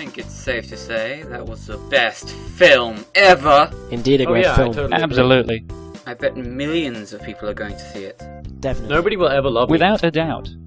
think it's safe to say that was the best film ever. Indeed, a great I film. totally agree. Absolutely. I bet millions of people are going to see it. Definitely. Nobody will ever love me. Without a doubt.